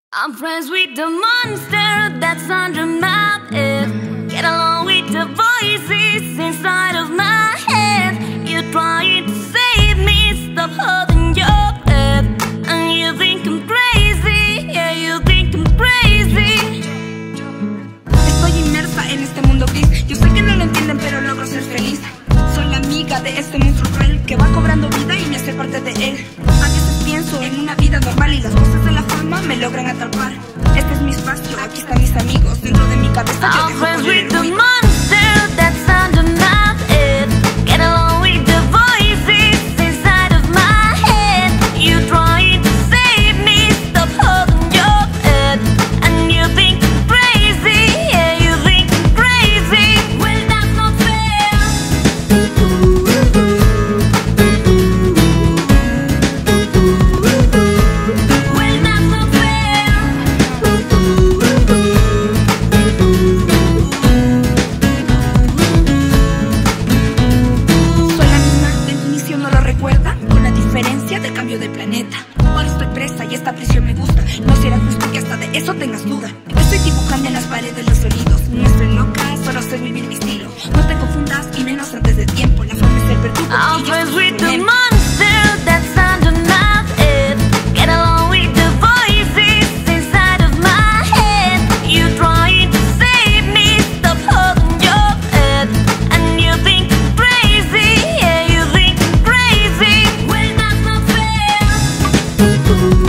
I'm friends with the monster that's under my bed. Get along with the voices inside of my head. You're trying to save me, stop holding your breath. And you think I'm crazy, yeah, you think I'm crazy. Estoy inmersa en este mundo gris. Yo sé que no lo entienden, pero logro ser feliz. Soy la amiga de este monstruo cruel que va cobrando vida y me hace parte de él. A veces pienso en una vida normal y las cosas de la fama me logran atrapar. Este es mi espacio, aquí están mis amigos. Dentro de mi cabeza yo dejo correr el ruido. Monster that's under my bed. Get along with the voices inside of my head. You trying to save me, stop holding your breath. And you think I'm crazy, yeah, you think I'm crazy. Well, that's not fair. Well, that's not fair. Soy la misma, de inicio no lo recuerda, con la diferencia del cambio de planeta. Ahora estoy presa y esta prisión me gusta. No será justo que hasta de eso tengas duda. Estoy dibujando en las paredes los sonidos. No estoy loca, solo sé vivir mi estilo. No te confundas y menos antes de tiempo. La forma es el verdugo I'm y yo friends soy with su the ejemplo. monster that's under my bed. Get along with the voices inside of my head. You trying to save me, stop holding your breath. And you think I'm crazy, yeah, you think I'm crazy. Well, that's not fair.